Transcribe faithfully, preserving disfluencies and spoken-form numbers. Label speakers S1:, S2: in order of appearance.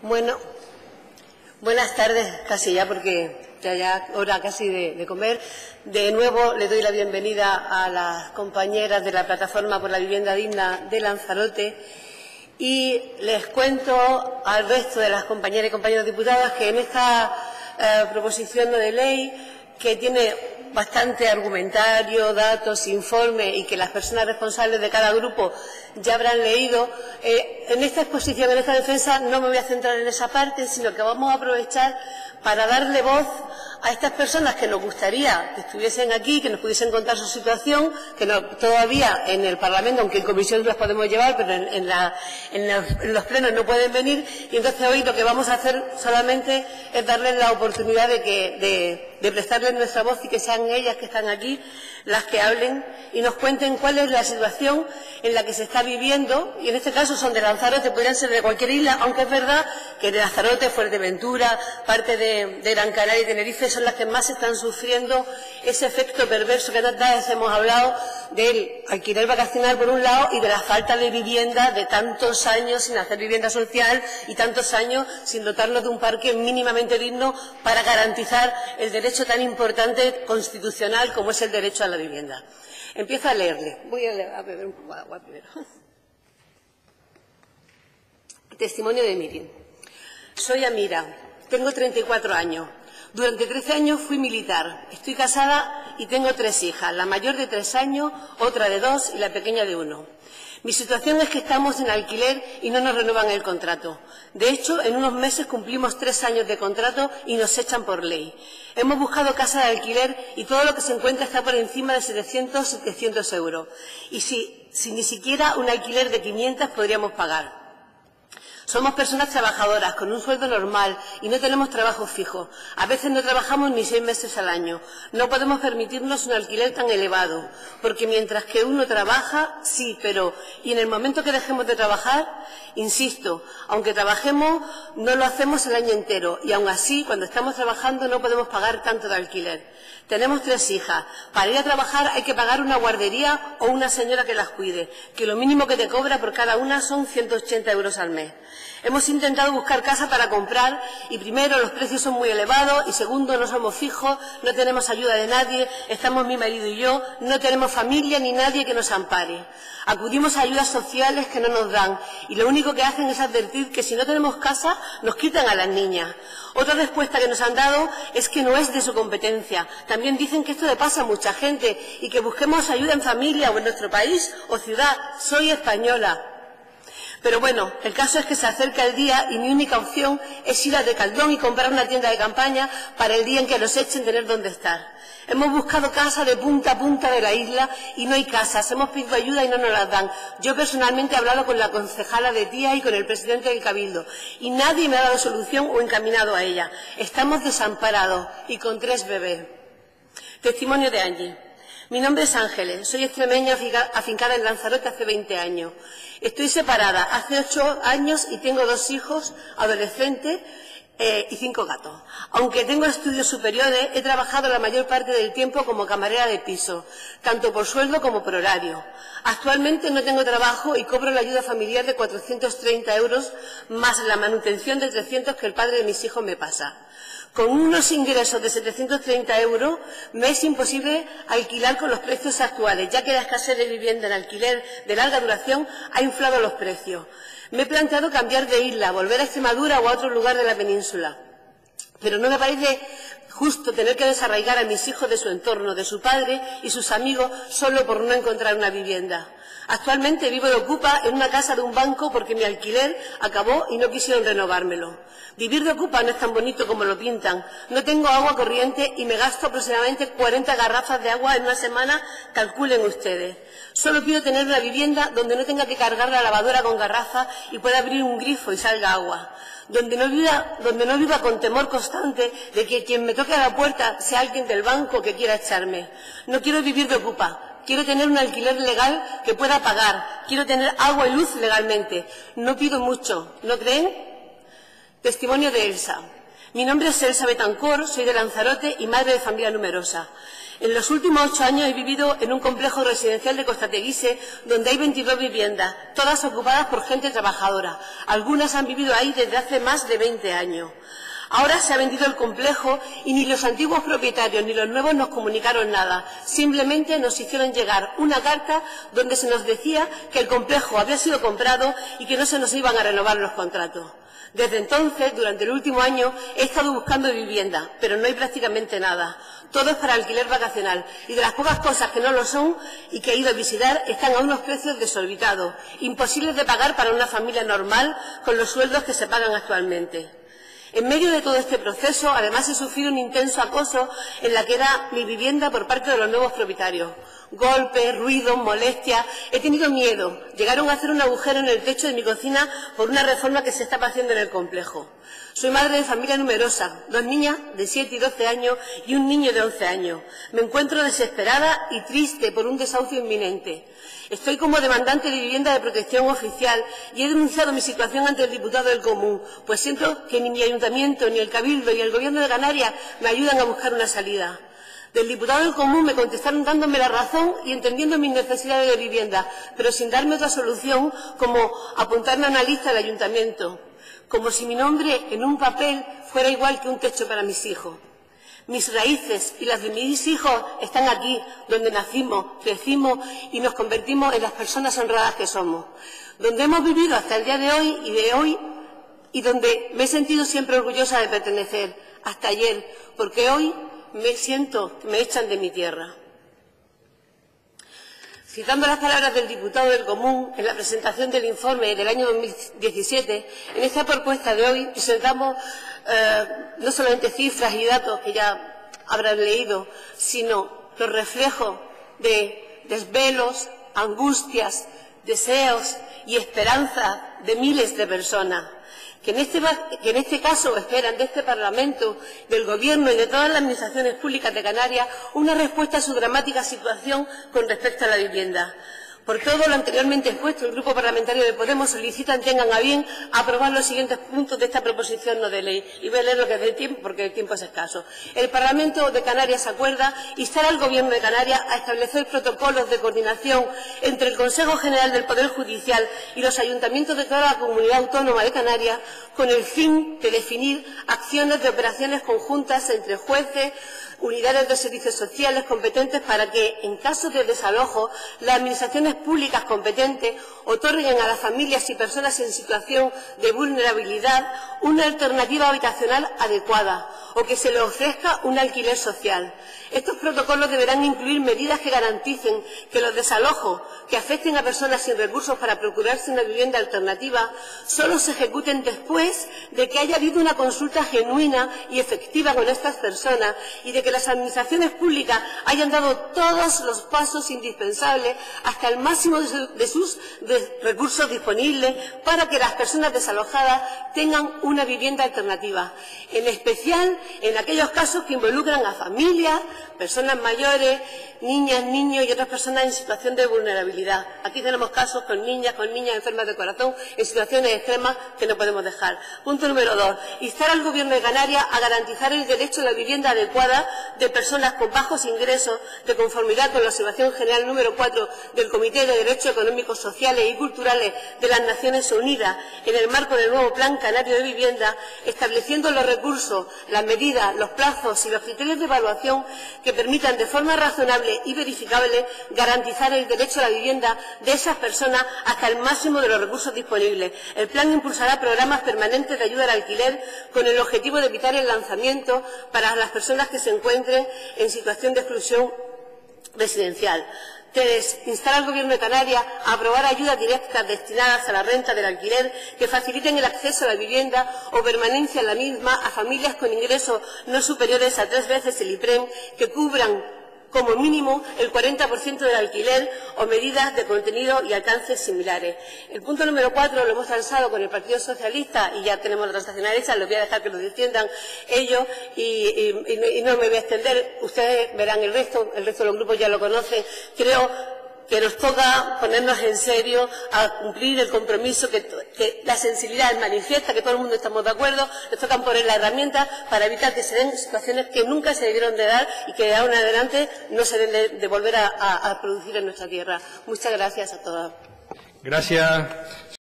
S1: Bueno, buenas tardes, casi ya, porque ya ya hora casi de, de comer. De nuevo le doy la bienvenida a las compañeras de la Plataforma por la Vivienda Digna de Lanzarote y les cuento al resto de las compañeras y compañeros diputadas que en esta eh, proposición de ley, que tiene bastante argumentario, datos, informe y que las personas responsables de cada grupo ya habrán leído, eh, en esta exposición, en esta defensa, no me voy a centrar en esa parte, sino que vamos a aprovechar para darle voz a estas personas que nos gustaría que estuviesen aquí, que nos pudiesen contar su situación, que no, todavía en el Parlamento, aunque en comisión las podemos llevar, pero en, en, la, en, los, en los plenos no pueden venir, y entonces hoy lo que vamos a hacer solamente es darles la oportunidad de, que, de, de prestarles nuestra voz y que sean ellas que están aquí las que hablen y nos cuenten cuál es la situación en la que se está viviendo, y en este caso son de Lanzarote, podrían ser de cualquier isla, aunque es verdad que de Lanzarote, Fuerteventura, parte de, de Gran Canaria y Tenerife son las que más están sufriendo ese efecto perverso que tantas veces hemos hablado del alquiler vacacional por un lado y de la falta de vivienda de tantos años sin hacer vivienda social y tantos años sin dotarnos de un parque mínimamente digno para garantizar el derecho tan importante constitucional como es el derecho a la vivienda. Empiezo a leerle. Voy a, leer, a beber un poco de agua primero. Testimonio de Miriam. Soy Amira, tengo treinta y cuatro años. Durante trece años fui militar. Estoy casada y tengo tres hijas, la mayor de tres años, otra de dos y la pequeña de uno. Mi situación es que estamos en alquiler y no nos renuevan el contrato. De hecho, en unos meses cumplimos tres años de contrato y nos echan por ley. Hemos buscado casa de alquiler y todo lo que se encuentra está por encima de setecientos, setecientos euros. Y si, si ni siquiera un alquiler de quinientos podríamos pagar. Somos personas trabajadoras, con un sueldo normal y no tenemos trabajo fijo. A veces no trabajamos ni seis meses al año. No podemos permitirnos un alquiler tan elevado, porque mientras que uno trabaja, sí, pero ¿y en el momento que dejemos de trabajar? Insisto, aunque trabajemos, no lo hacemos el año entero y aún así, cuando estamos trabajando, no podemos pagar tanto de alquiler. Tenemos tres hijas. Para ir a trabajar hay que pagar una guardería o una señora que las cuide, que lo mínimo que te cobra por cada una son ciento ochenta euros al mes. Hemos intentado buscar casa para comprar y primero los precios son muy elevados y segundo no somos fijos, no tenemos ayuda de nadie, estamos mi marido y yo, no tenemos familia ni nadie que nos ampare. Acudimos a ayudas sociales que no nos dan y lo único que hacen es advertir que si no tenemos casa nos quitan a las niñas. Otra respuesta que nos han dado es que no es de su competencia. También dicen que esto le pasa a mucha gente y que busquemos ayuda en familia o en nuestro país o ciudad. Soy española. Pero bueno, el caso es que se acerca el día y mi única opción es ir a Decathlon y comprar una tienda de campaña para el día en que nos echen tener dónde estar. Hemos buscado casa de punta a punta de la isla y no hay casas. Hemos pedido ayuda y no nos las dan. Yo personalmente he hablado con la concejala de Tía y con el presidente del Cabildo y nadie me ha dado solución o encaminado a ella. Estamos desamparados y con tres bebés. Testimonio de Angie. Mi nombre es Ángeles, soy extremeña afincada en Lanzarote hace veinte años. Estoy separada hace ocho años y tengo dos hijos adolescentes eh, y cinco gatos. Aunque tengo estudios superiores, he trabajado la mayor parte del tiempo como camarera de piso, tanto por sueldo como por horario. Actualmente no tengo trabajo y cobro la ayuda familiar de cuatrocientos treinta euros más la manutención de trescientos que el padre de mis hijos me pasa. Con unos ingresos de setecientos treinta euros me es imposible alquilar con los precios actuales, ya que la escasez de vivienda en alquiler de larga duración ha inflado los precios. Me he planteado cambiar de isla, volver a Extremadura o a otro lugar de la península, pero no me parece justo tener que desarraigar a mis hijos de su entorno, de su padre y sus amigos, solo por no encontrar una vivienda. Actualmente vivo de ocupa en una casa de un banco porque mi alquiler acabó y no quisieron renovármelo. Vivir de ocupa no es tan bonito como lo pintan. No tengo agua corriente y me gasto aproximadamente cuarenta garrafas de agua en una semana, calculen ustedes. Solo quiero tener una vivienda donde no tenga que cargar la lavadora con garrafas y pueda abrir un grifo y salga agua. Donde no, viva, donde no viva con temor constante de que quien me toque a la puerta sea alguien del banco que quiera echarme. No quiero vivir de ocupa. Quiero tener un alquiler legal que pueda pagar. Quiero tener agua y luz legalmente. No pido mucho, ¿no creen? Testimonio de Elsa. Mi nombre es Elsa Betancor, soy de Lanzarote y madre de familia numerosa. En los últimos ocho años he vivido en un complejo residencial de Costa Teguise, donde hay veintidós viviendas, todas ocupadas por gente trabajadora. Algunas han vivido ahí desde hace más de veinte años. Ahora se ha vendido el complejo y ni los antiguos propietarios ni los nuevos nos comunicaron nada. Simplemente nos hicieron llegar una carta donde se nos decía que el complejo había sido comprado y que no se nos iban a renovar los contratos. Desde entonces, durante el último año, he estado buscando vivienda, pero no hay prácticamente nada. Todo es para alquiler vacacional y de las pocas cosas que no lo son y que he ido a visitar están a unos precios desorbitados, imposibles de pagar para una familia normal con los sueldos que se pagan actualmente. En medio de todo este proceso, además, he sufrido un intenso acoso en la que era mi vivienda por parte de los nuevos propietarios. Golpes, ruidos, molestias. He tenido miedo. Llegaron a hacer un agujero en el techo de mi cocina por una reforma que se estaba haciendo en el complejo. Soy madre de familia numerosa, dos niñas de siete y doce años y un niño de once años. Me encuentro desesperada y triste por un desahucio inminente. Estoy como demandante de vivienda de protección oficial y he denunciado mi situación ante el diputado del Común, pues siento que ni mi ayuntamiento, ni el Cabildo, ni el Gobierno de Canarias me ayudan a buscar una salida. Del diputado del Común me contestaron dándome la razón y entendiendo mis necesidades de vivienda, pero sin darme otra solución como apuntarme a una lista del ayuntamiento, como si mi nombre en un papel fuera igual que un techo para mis hijos. Mis raíces y las de mis hijos están aquí, donde nacimos, crecimos y nos convertimos en las personas honradas que somos, donde hemos vivido hasta el día de hoy y de hoy y donde me he sentido siempre orgullosa de pertenecer, hasta ayer, porque hoy me siento que me echan de mi tierra. Citando las palabras del diputado del Común en la presentación del informe del año dos mil diecisiete, en esta propuesta de hoy presentamos eh, no solamente cifras y datos que ya habrán leído, sino los reflejos de desvelos, angustias, deseos y esperanzas de miles de personas que en, este, que en este caso esperan de este Parlamento, del Gobierno y de todas las administraciones públicas de Canarias una respuesta a su dramática situación con respecto a la vivienda. Por todo lo anteriormente expuesto, el Grupo Parlamentario de Podemos solicita tengan a bien aprobar los siguientes puntos de esta proposición no de ley. Y voy a leer lo que es del tiempo, porque el tiempo es escaso. El Parlamento de Canarias acuerda instar al Gobierno de Canarias a establecer protocolos de coordinación entre el Consejo General del Poder Judicial y los ayuntamientos de toda la Comunidad Autónoma de Canarias con el fin de definir acciones de operaciones conjuntas entre jueces, unidades de servicios sociales competentes para que, en caso de desalojo, las administraciones públicas competentes otorguen a las familias y personas en situación de vulnerabilidad una alternativa habitacional adecuada o que se les ofrezca un alquiler social. Estos protocolos deberán incluir medidas que garanticen que los desalojos que afecten a personas sin recursos para procurarse una vivienda alternativa solo se ejecuten después de que haya habido una consulta genuina y efectiva con estas personas y de que las administraciones públicas hayan dado todos los pasos indispensables hasta el máximo de, su, de sus de recursos disponibles para que las personas desalojadas tengan una vivienda alternativa, en especial en aquellos casos que involucran a familias, personas mayores, niñas, niños y otras personas en situación de vulnerabilidad. Aquí tenemos casos con niñas, con niñas enfermas de corazón en situaciones extremas que no podemos dejar. Punto número dos. Instar al Gobierno de Canarias a garantizar el derecho a la vivienda adecuada de personas con bajos ingresos de conformidad con la observación general número cuatro del Comité de Derechos Económicos, Sociales y Culturales de las Naciones Unidas en el marco del nuevo Plan Canario de Vivienda, estableciendo los recursos, las medidas, los plazos y los criterios de evaluación que permitan de forma razonable y verificable garantizar el derecho a la vivienda de esas personas hasta el máximo de los recursos disponibles. El plan impulsará programas permanentes de ayuda al alquiler con el objetivo de evitar el lanzamiento para las personas que se encuentren en situación de exclusión residencial. Tres. Instar al Gobierno de Canarias a aprobar ayudas directas destinadas a la renta del alquiler que faciliten el acceso a la vivienda o permanencia en la misma a familias con ingresos no superiores a tres veces el IPREM que cubran como mínimo el cuarenta por ciento del alquiler o medidas de contenido y alcances similares. El punto número cuatro lo hemos transado con el Partido Socialista y ya tenemos la transaccional hecha, les voy a dejar que lo defiendan ellos y, y, y no me voy a extender, ustedes verán el resto, el resto de los grupos ya lo conocen. Creo que nos toca ponernos en serio a cumplir el compromiso, que, que la sensibilidad es manifiesta, que todo el mundo estamos de acuerdo, nos tocan poner las herramientas para evitar que se den situaciones que nunca se debieron de dar y que de ahora en adelante no se deben de, de volver a, a, a producir en nuestra tierra. Muchas gracias a todas.
S2: Gracias.